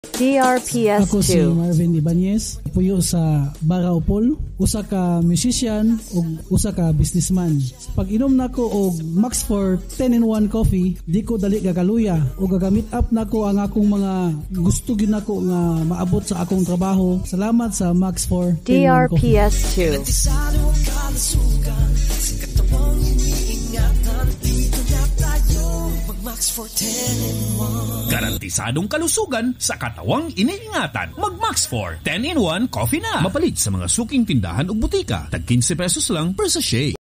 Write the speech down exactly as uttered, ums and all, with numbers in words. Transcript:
D R P S Ako si two. Marvin Ibanez, puyo sa Baraupol, usa ka musician ug usa ka businessman. Pag inom nako og Max four ten in one coffee, di ko dali gagaluya o gagamit up nako ang akong mga gusto gyud nako nga maabot sa akong trabaho. Salamat sa Max four ten in D R one P coffee. S two. Garantisadong kalusugan sa katawang iniingatan. Mag Max four ten in one coffee na. Mapalit sa mga suking tindahan ug butika. Tag fifteen pesos lang per sachet.